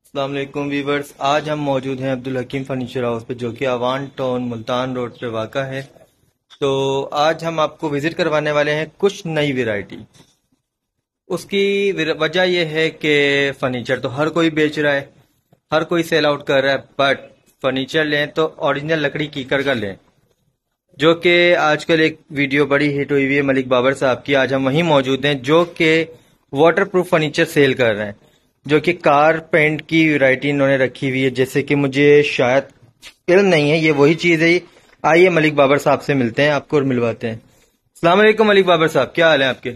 السلام علیکم ویورز، آج ہم موجود ہیں عبدالحکیم فرنیچر ہاؤس پہ، جو کہ آوان ٹاؤن ملتان روڈ پہ واقع ہے۔ تو آج ہم آپ کو وزٹ کروانے والے ہیں کچھ نئی ویرائٹی۔ اس کی وجہ یہ ہے کہ فرنیچر تو ہر کوئی بیچ رہا ہے، ہر کوئی سیل آؤٹ کر رہا ہے، بٹ فرنیچر لیں تو اوریجنل لکڑی کیکر کا لیں، جو کہ آج کل ایک ویڈیو بڑی ہٹ ہوئی ہے ملک بابر صاحب کی۔ آج ہم وہیں موجود ہیں جو کہ واٹر پروف فرنیچر سیل کر رہے ہیں، جو کہ کار پینٹ کی ویرائٹی انہوں نے رکھی ہوئی ہے، جیسے کہ مجھے شاید علم نہیں ہے یہ وہی چیز ہے۔ آئیے ملک بابر صاحب سے ملتے ہیں، آپ کو اور ملواتے ہیں۔ السلام علیکم ملک بابر صاحب، کیا حال ہے آپ کے؟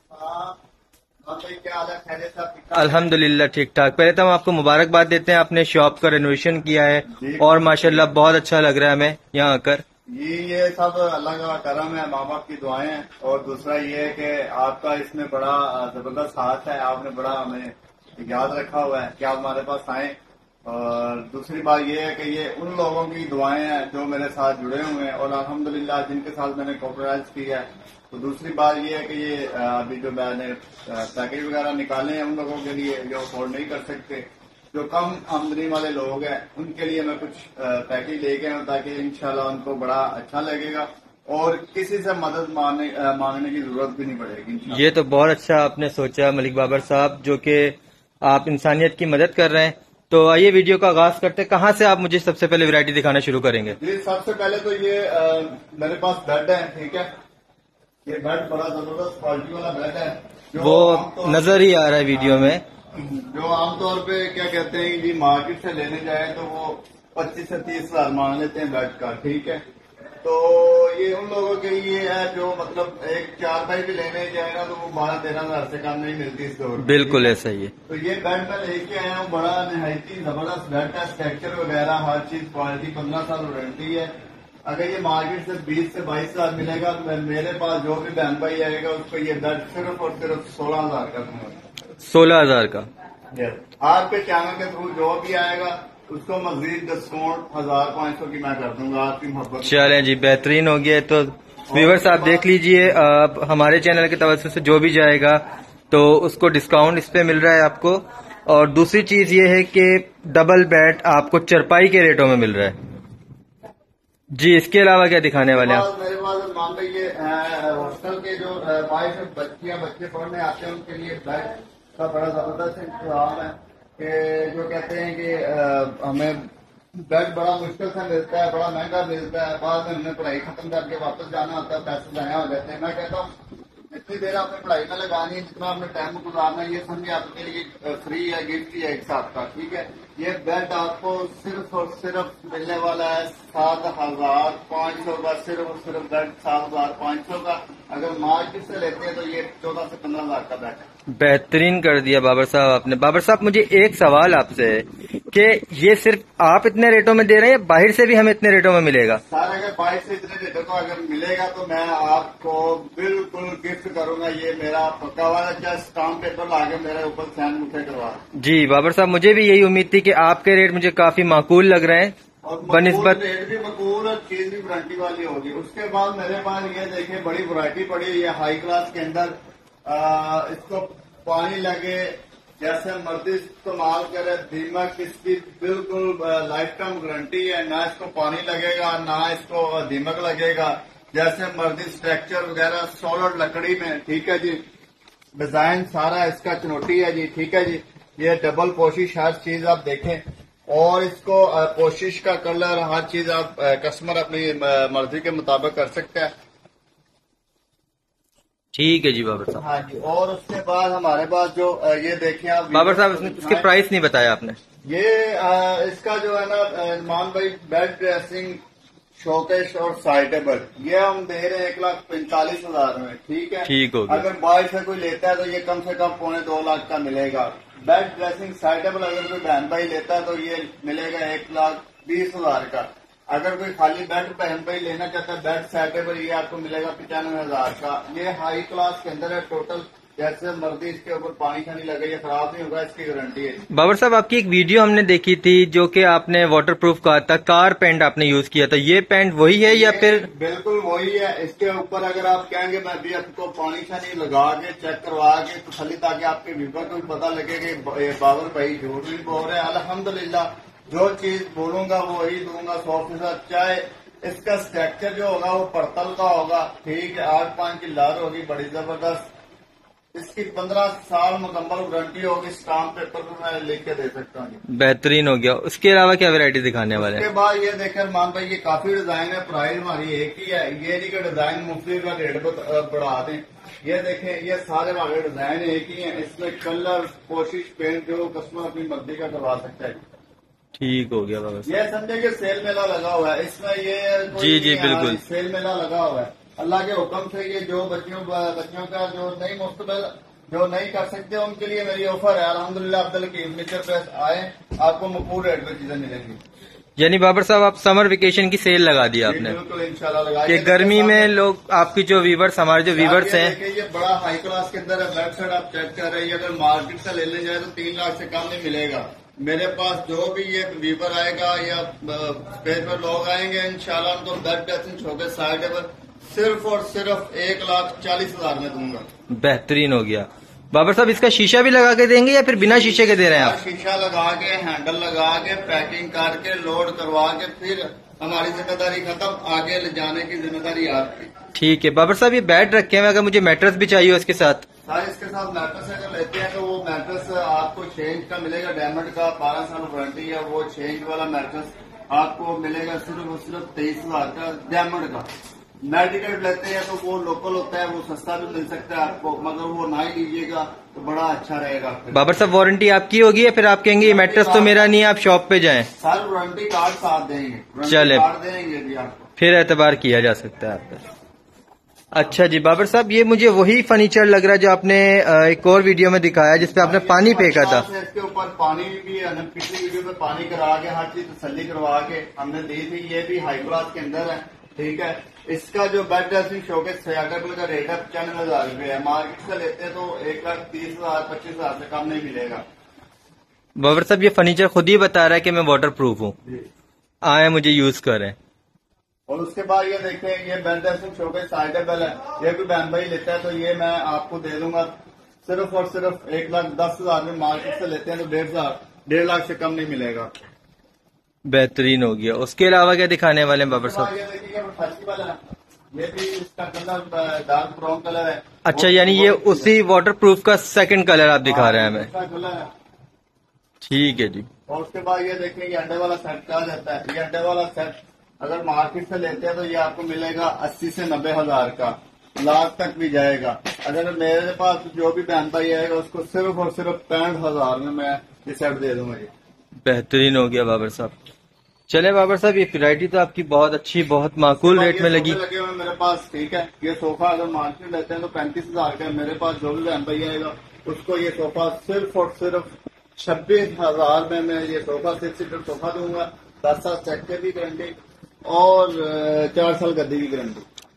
الحمد للہ ٹھیک ٹھاک۔ پہلے تو ہم آپ کو مبارکباد دیتے ہیں، آپ نے شاپ کا رینوویشن کیا ہے اور ماشاءاللہ بہت اچھا لگ رہا ہے ہمیں یہاں آ کر۔ جی، یہ سب اللہ کا کرم ہے، ماں باپ کی دعائیں ہیں، اور دوسرا یہ ہے کہ آپ کا اس میں بڑا زبردست ہاتھ ہے، آپ نے بڑا ہمیں یاد رکھا ہوا ہے کہ آپ ہمارے پاس آئیں۔ اور دوسری بات یہ ہے کہ یہ ان لوگوں کی دعائیں ہیں جو میرے ساتھ جڑے ہوئے ہیں اور الحمدللہ جن کے ساتھ میں نے کوپرائز کیا ہے۔ تو دوسری بات یہ ہے کہ یہ ابھی جو میں نے پیکیج وغیرہ نکالے ہیں ان لوگوں کے لیے جو افورڈ نہیں کر سکتے، جو کم آمدنی والے لوگ ہیں، ان کے لیے میں کچھ پیکیج لے کے آؤں تاکہ انشاءاللہ ان کو بڑا اچھا لگے گا اور کسی سے مدد مانگنے کی ضرورت بھی نہیں پڑے گی انشاءاللہ۔ یہ تو بہت اچھا آپ نے سوچا ملک بابر صاحب، جو کہ آپ انسانیت کی مدد کر رہے ہیں۔ تو آئیے ویڈیو کا آغاز کرتے ہیں۔ کہاں سے آپ مجھے سب سے پہلے ویرائٹی دکھانا شروع کریں گے؟ جی، سب سے پہلے تو یہ میرے پاس بیڈ ہے، ٹھیک ہے۔ یہ بیڈ بڑا زبردست کوالٹی والا بیڈ ہے، وہ نظر ہی آ رہا ہے ویڈیو میں۔ جو عام طور پہ کیا کہتے ہیں کہ مارکیٹ سے لینے جائیں تو وہ 25 سے 30 ہزار مانگ لیتے ہیں بیڈ کا، ٹھیک ہے۔ تو یہ ان لوگوں کے لیے ہے جو مطلب ایک چارپائی بھی لینے جائے نا تو وہ 12-13 ہزار سے کم نہیں ملتی اس دور میں۔ بالکل ایسا ہی ہے۔ تو یہ بیڈ میں لے کے آیا ہوں، بڑا نہایتی زبردست بیڈ ہے، اسٹرکچر وغیرہ ہر چیز کوالٹی، 15 سال وارنٹی ہے۔ اگر یہ مارکیٹ سے 20 سے 22 ہزار ملے گا تو میرے پاس جو بھی بہن بھائی آئے گا اس کو یہ بیڈ صرف اور صرف 16 ہزار کا دوں گا۔ 16,000 کا؟ آپ کے چینل کے تھرو جو بھی آئے گا اس کو مزید ڈسکاؤنٹ 1500 کی میں کر دوں گا، آپ کی محبت۔ چلیں جی، بہترین ہو گیا۔ تو ویورز آپ دیکھ لیجئے، ہمارے چینل کے توسط سے جو بھی جائے گا تو اس کو ڈسکاؤنٹ اس پہ مل رہا ہے آپ کو۔ اور دوسری چیز یہ ہے کہ ڈبل بیڈ آپ کو چرپائی کے ریٹوں میں مل رہا ہے۔ جی، اس کے علاوہ کیا دکھانے والے ہیں آپ؟ میرے پاس مان لیجیے ہاسٹل کے جو بائیس بچیاں بچے پڑھنے آتے ہیں ان کے لیے بیڈ کا بڑا زبردست انتظام ہے کہ جو کہتے ہیں کہ ہمیں بیڈ بڑا مشکل سے ملتا ہے، بڑا مہنگا ملتا ہے، بعد میں ہمیں پڑھائی ختم کر کے واپس جانا ہوتا ہے، پیسے ضائع ہو جاتے ہیں۔ میں کہتا ہوں جتنی دیر آپ نے پڑھائی میں لگانی ہے، جتنا آپ نے ٹائم گزارنا ہے، یہ سمجھے آپ کے لیے فری ہے، گفٹ ہی ہے ایک ساتھ کا، ٹھیک ہے۔ یہ بیڈ آپ کو صرف اور صرف ملنے والا ہے 7,500 کا، صرف اور صرف بیڈ 7,500 کا۔ اگر مارکیٹ سے لیتے ہیں تو یہ 14 سے 15 ہزار کا بیڈ ہے۔ بہترین کر دیا بابر صاحب آپ نے۔ بابر صاحب مجھے ایک سوال آپ سے ہے کہ یہ صرف آپ اتنے ریٹوں میں دے رہے ہیں یا باہر سے بھی ہمیں اتنے ریٹوں میں ملے گا؟ سر اگر 22 سے اتنے ریٹوں کو اگر ملے گا تو میں آپ کو بالکل گفٹ کروں گا، یہ میرا پکا والا چاہے اسٹامپ پیپر لا کے میرے اوپر سین مجھے کروا۔ جی بابر صاحب، مجھے بھی یہی امید تھی کہ آپ کے ریٹ مجھے کافی معقول لگ رہے ہیں اور بنسبت۔ ریٹ بھی مقبول اور چیز بھی وارنٹی والی ہوگی۔ اس کے بعد میرے پاس یہ دیکھیں بڑی ورائٹی پڑی ہے، یہ ہائی کلاس کے اندر اس کو پانی لگے جیسے مرضی استعمال کرے، دیمک اس کی بالکل لائف ٹائم گارنٹی ہے، نہ اس کو پانی لگے گا نہ اس کو دیمک لگے گا، جیسے مرضی اسٹرکچر وغیرہ سولڈ لکڑی میں، ٹھیک ہے جی۔ ڈیزائن سارا اس کا چنوٹی ہے جی، ٹھیک ہے جی۔ یہ ڈبل پوشش ہر چیز آپ دیکھیں، اور اس کو پوشش کا کلر ہر چیز آپ کسٹمر اپنی مرضی کے مطابق کر سکتے ہیں۔ ٹھیک ہے جی بابر صاحب۔ ہاں جی، اور اس کے بعد ہمارے پاس جو یہ دیکھیں آپ بابر صاحب اس کے پرائس نہیں بتایا آپ نے۔ یہ اس کا جو ہے نا مان بھائی بیڈ ڈریسنگ شوکیش اور سائڈ ٹیبل یہ ہم دے رہے ہیں 1,45,000 میں، ٹھیک ہے۔ ٹھیک ہوگا۔ اگر باہر سے کوئی لیتا ہے تو یہ کم سے کم 2.25 کا ملے گا۔ بیڈ ڈریسنگ سائڈ ٹیبل اگر کوئی بہن بھائی لیتا ہے تو یہ ملے گا 1,20,000 کا۔ اگر کوئی خالی بیڈ بہن بھائی لینا چاہتا ہے بیڈ سائڈ ٹیبل یہ آپ کو ملے گا 95,000 کا۔ یہ ہائی کلاس کے اندر ہے، ٹوٹل جیسے مرضی اس کے اوپر پانی شانی لگے یہ خراب نہیں ہوگا، اس کی گارنٹی ہے۔ بابر صاحب آپ کی ایک ویڈیو ہم نے دیکھی تھی جو کہ آپ نے واٹر پروف کہا تھا، کار پینٹ آپ نے یوز کیا تھا، یہ پینٹ وہی ہے یا پھر؟ بالکل وہی ہے، اس کے اوپر اگر آپ کہیں گے میں بھی آپ کو پانی شانی لگا کے چیک کروا کے تسلی، تاکہ آپ کے ویور کو بھی پتہ لگے کہ بابر بھائی جھوٹ نہیں بول رہے۔ الحمدللہ جو چیز بولوں گا وہی دوں گا 100%، چاہے اس کا اسٹرکچر جو ہوگا وہ پرتل کا ہوگا، ٹھیک ہے، 8-5 کی لار ہوگی بڑی زبردست، اس کی 15 سال مکمل گارنٹی ہوگی، اسٹامپ پیپر پہ میں لکھ کے دے سکتا ہوں۔ بہترین ہو گیا۔ اس کے علاوہ کیا ویرائٹی دکھانے والے اس ہیں؟ کے بعد یہ دیکھیں مان بھائی یہ کافی ڈیزائن ہے، پرائز ہماری ایک ہی ہے، یہ نہیں کہ ڈیزائن مختلف کا ریٹ بڑھا دیں۔ یہ دیکھیں یہ سارے ہمارے ڈیزائن ایک ہی ہیں، اس میں کلر کوشش پینٹ جو کسٹمر اپنی مرضی کا کروا سکتا ہے۔ ٹھیک ہو گیا بابر صاحب۔ یہ سمجھے کہ سیل میلہ لگا ہوا ہے، اس میں یہ جی بالکل سیل میلہ لگا ہوا ہے، اللہ کے حکم سے یہ جو بچیوں کا جو نئی مستقبل جو نہیں کر سکتے ان کے لیے میری آفر ہے۔ الحمدللہ عبدالحکیم فرنیچر پریس آئے، آپ کو مقبول ریٹ پہ چیزیں ملیں گی۔ یعنی بابر صاحب آپ سمر ویکیشن کی سیل لگا دی آپ نے بالکل انشاءاللہ لگا کہ گرمی میں لوگ آپ کی جو ویورز ہمارے جو ویورز ہیں، یہ بڑا ہائی کلاس کے اندر ہے، بیک سائڈ آپ چیک کر رہے ہیں، اگر مارکیٹ سے لینے جائے تو 3 لاکھ سے کم نہیں ملے گا۔ میرے پاس جو بھی یہ ویور آئے گا یا پیج پر لوگ آئیں گے انشاءاللہ ان کو bed dressing showcase side table صرف اور صرف 1,40,000 میں دوں گا۔ بہترین ہو گیا۔ بابر صاحب اس کا شیشہ بھی لگا کے دیں گے یا پھر بنا شیشے کے دے رہے ہیں آپ؟ شیشہ لگا کے ہینڈل لگا کے پیکنگ کر کے لوڈ کروا کے پھر ہماری ذمہ داری ختم، آگے لے جانے کی ذمہ داری آپ کی۔ ٹھیک ہے بابر صاحب، یہ بیڈ رکھے ہوئے، اگر مجھے میٹرس بھی چاہیے اس کے ساتھ؟ سر اس کے ساتھ میٹرس اگر لیتے ہیں تو وہ میٹرس آپ کو چینج کا ملے گا، ڈائمنڈ کا 12 سال وارنٹی ہے، وہ چینج والا میٹرس آپ کو ملے گا صرف اور صرف 23,000 کا ڈائمنڈ کا۔ میڈیکل لیتے ہیں تو وہ لوکل ہوتا ہے، وہ سستا بھی مل سکتا ہے آپ کو، مگر وہ نہ ہی لیجیے گا تو بڑا اچھا رہے گا۔ بابر صاحب وارنٹی آپ کی ہوگی یا پھر آپ کہیں گے یہ میٹرس تو میرا نہیں ہے، آپ شاپ پہ جائیں؟ سر وارنٹی کارڈ ساتھ دیں گے، چلے کارڈ دیں گے جی آپ کو، پھر اعتبار کیا جا سکتا ہے آپ کا۔ اچھا جی بابر صاحب، یہ مجھے وہی فرنیچر لگ رہا ہے جو آپ نے ایک اور ویڈیو میں دکھایا جس پہ آپ نے پانی پھینکا تھا۔ اس کے اوپر پانی بھی پچھلی ویڈیو پہ پانی کرا کے ہر چیز تسلی کروا کے ہم نے دی تھی، یہ بھی ہائی کلاس کے اندر ہے، ٹھیک ہے۔ اس کا جو بیڈ ڈریسنگ شوکیس ٹیبل کا ریٹ ہے 95,000 روپے ہے، مارکیٹ سے لیتے تو 1,30,000 25,000 سے کم نہیں ملے گا۔ بابر صاحب یہ فرنیچر خود ہی بتا رہا ہے کہ میں واٹر پروف ہوں، آئے مجھے یوز کریں۔ اور اس کے بعد یہ دیکھیں یہ bed dressing showcase side table ہے، یہ کوئی بہن بھائی لیتا ہے تو یہ میں آپ کو دے دوں گا صرف اور صرف 1,10,000 میں، مارکیٹ سے لیتے ہیں تو 1.5 لاکھ سے کم نہیں ملے گا۔ بہترین ہو گیا۔ اس کے علاوہ کیا دکھانے والے ہیں بابر صاحب؟ یہ دیکھیے یہ فیسٹیول ہے، یہ بھی اس کا کلر ڈارک براؤن کلر ہے۔ اچھا یعنی یہ اسی واٹر پروف کا سیکنڈ کلر آپ دکھا رہے ہیں ہمیں؟ اس کا کلر ہے۔ ٹھیک ہے جی۔ اور اس کے بعد یہ دیکھیں یہ انڈے والا سیٹ کہا جاتا ہے، یہ انڈے والا سیٹ اگر مارکیٹ سے لیتے ہیں تو یہ آپ کو ملے گا 80 سے 90,000 کا، لاکھ تک بھی جائے گا۔ اگر میرے پاس جو بھی بہن بھائی آئے گا اس کو صرف اور صرف 65,000 میں یہ سیٹ دے دوں گا جی۔ بہترین ہو گیا بابر صاحب۔ چلے بابر صاحب یہ ویرائٹی تو آپ کی بہت اچھی، بہت معقول ریٹ میں لگی۔ لگے ہوئے میرے پاس، ٹھیک ہے۔ یہ صوفہ اگر مارکیٹ لیتے ہیں تو 35,000 کا ہے، میرے پاس جو بھی بہن بھائی آئے گا اس کو یہ صوفہ صرف اور صرف 26,000 میں یہ صوفہ 6 سیٹر صوفہ دوں گا، 10 سال چیک کی گارنٹی اور 4 سال گدی کی گارنٹی۔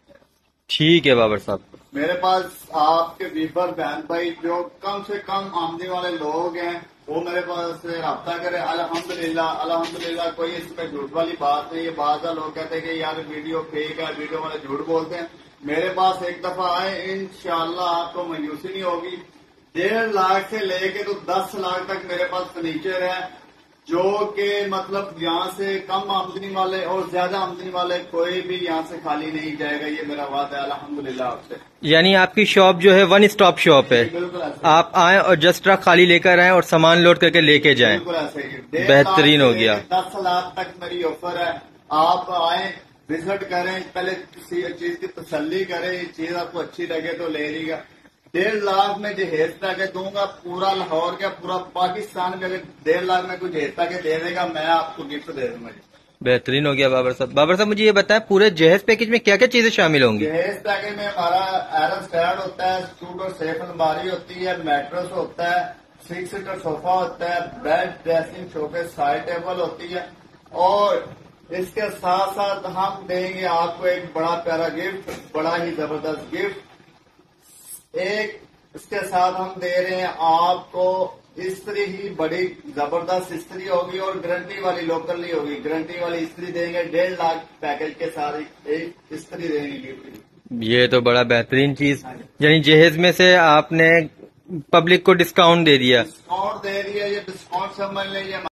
ٹھیک ہے بابر صاحب۔ میرے پاس آپ کے ویور بہن بھائی جو کم سے کم آمدنی والے لوگ ہیں وہ میرے پاس رابطہ کرے۔ الحمدللہ کوئی اس میں جھوٹ والی بات نہیں ہے۔ بعض لوگ کہتے ہیں کہ یار ویڈیو فیک ہے، ویڈیو والے جھوٹ بولتے ہیں۔ میرے پاس ایک دفعہ آئے، انشاءاللہ آپ کو مایوسی نہیں ہوگی۔ 1.5 لاکھ سے لے کے تو 10 لاکھ تک میرے پاس فرنیچر ہے، جو کہ مطلب یہاں سے کم آمدنی والے اور زیادہ آمدنی والے کوئی بھی یہاں سے خالی نہیں جائے گا، یہ میرا وعدہ ہے الحمدللہ آپ سے۔ یعنی آپ کی شاپ جو ہے ون اسٹاپ شاپ ہے، بالکل ایسے آپ آئیں اور جسٹ ٹرک خالی لے کر آئیں اور سامان لوڈ کر کے لے کے جائیں۔ بالکل ایسے ہی بہترین ہو گیا۔ 10 لاکھ تک میری آفر ہے، آپ آئیں وزٹ کریں، پہلے کسی چیز کی تسلی کریں، یہ چیز آپ کو اچھی لگے تو لے لیجیے گا۔ 1.5 لاکھ میں جہیز کے دوں گا، پورا لاہور کا پورا پاکستان میں اگر 1.5 لاکھ میں کچھ جہیز کے دے دے گا میں آپ کو گفٹ دے دوں گا جی۔ بہترین ہو گیا بابر صاحب۔ بابر صاحب مجھے یہ بتائیں پورے جہیز پیکج میں کیا کیا چیزیں شامل ہوں گی؟ جہیز پیکج میں ہمارا آئرن اسٹینڈ ہوتا ہے، سوٹ اور سیف الماری ہوتی ہے، میٹرس ہوتا ہے، 6 سیٹر صوفہ ہوتا ہے، bed dressing showcase side table ہوتی ہے، اور اس کے ساتھ ساتھ ہم دیں گے آپ کو ایک بڑا پیارا گفٹ، بڑا ہی زبردست گفٹ، ایک اس کے ساتھ ہم دے رہے ہیں آپ کو استری ہی بڑی زبردست استری ہوگی اور گارنٹی والی لوکل نہیں ہوگی، گارنٹی والی استری دیں گے 1.5 لاکھ پیکج کے ساتھ ایک استری دیں گے گفٹ۔ یہ تو بڑا بہترین چیز، یعنی جہیز میں سے آپ نے پبلک کو ڈسکاؤنٹ دے دیا۔ ڈسکاؤنٹ دے رہی ہے، یہ ڈسکاؤنٹ سمجھ لیں یہ